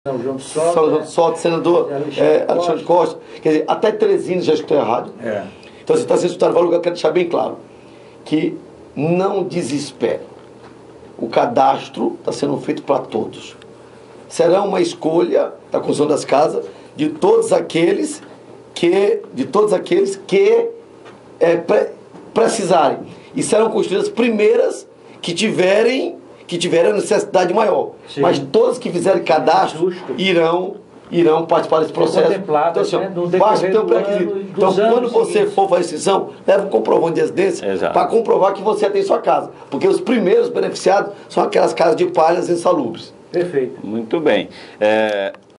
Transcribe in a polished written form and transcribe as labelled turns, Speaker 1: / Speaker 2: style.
Speaker 1: São João do
Speaker 2: São João do Soto, senador Alexandre Costa. Quer dizer, até Teresina já escutou errado. Então, você está sendo escutado, eu quero deixar bem claro que não desespere. O cadastro está sendo feito para todos. Será uma escolha da construção das casas de todos aqueles que precisarem. E serão construídas as primeiras que tiverem a necessidade maior. Sim. Mas todos que fizerem cadastro irão participar desse processo. Então, assim, basta ter um pré-requisito. Então, quando você for fazer a inscrição, leva um comprovante de residência para comprovar que você tem sua casa. Porque os primeiros beneficiados são aquelas casas de palhas insalubres.
Speaker 1: Perfeito.
Speaker 3: Muito bem.